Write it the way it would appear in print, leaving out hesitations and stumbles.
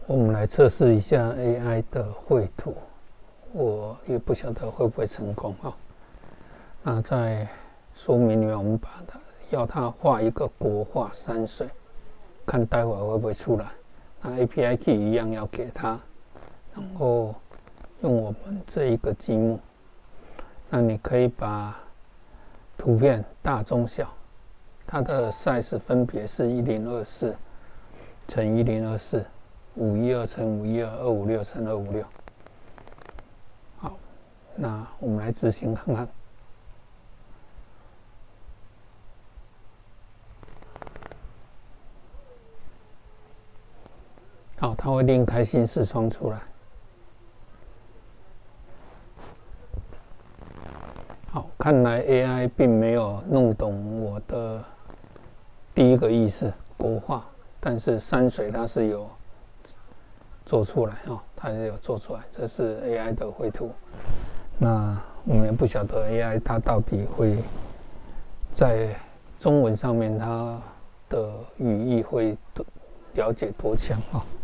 我们来测试一下 AI 的绘图，我也不晓得会不会成功哈。那在说明里面，我们把它要它画一个国画山水，看待会会不会出来。那 API key 一样要给它，然后用我们这一个积木。那你可以把图片大、中、小，它的 size 分别是1024乘1024。512乘512，256乘256。好，那我们来执行看看。好，它会另开新视窗出来。好，看来 AI 并没有弄懂我的第一个意思，国画，但是山水它是有做出来哦，它也有做出来，这是 AI 的绘图。那我们也不晓得 AI 它到底会在中文上面它的语义会了解多强啊。